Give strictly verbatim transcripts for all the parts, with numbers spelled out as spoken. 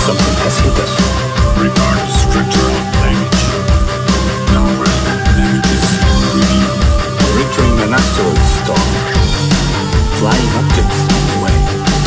Something has hit us. Regard structural damage. Non-relevant images revealed. We're entering an asteroid storm. Flying objects on the way.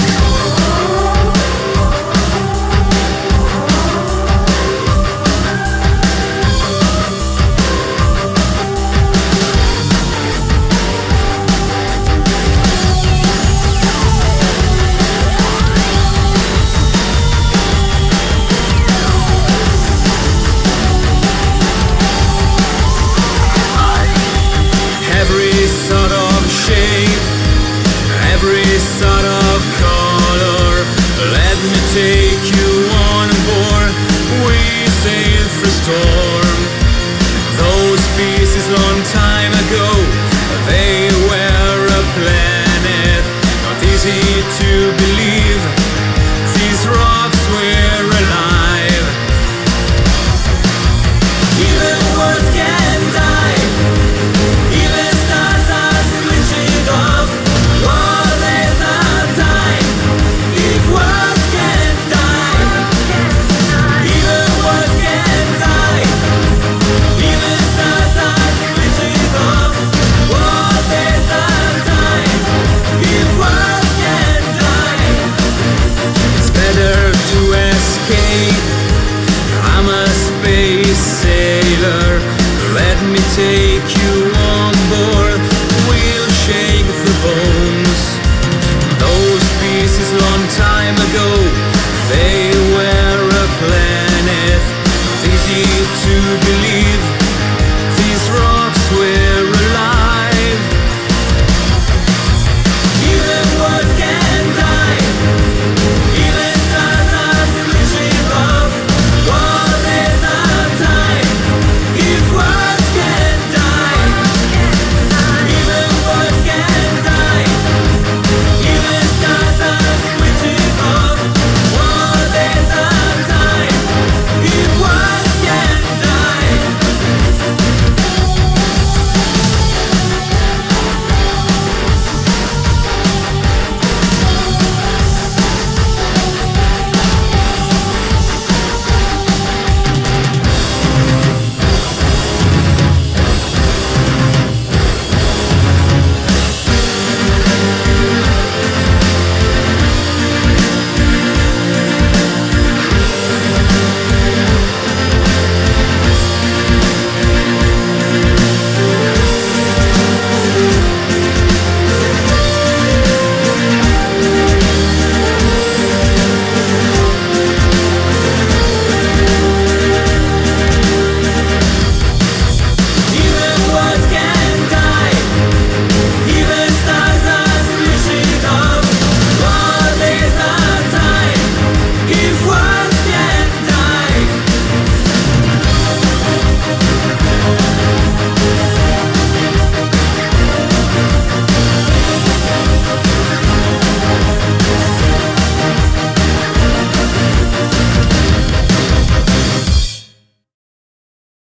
Every sort of shape, every sort of color. Let me take you on board. We sailed through storm. Those pieces long time ago, they were a planet. Not easy to believe.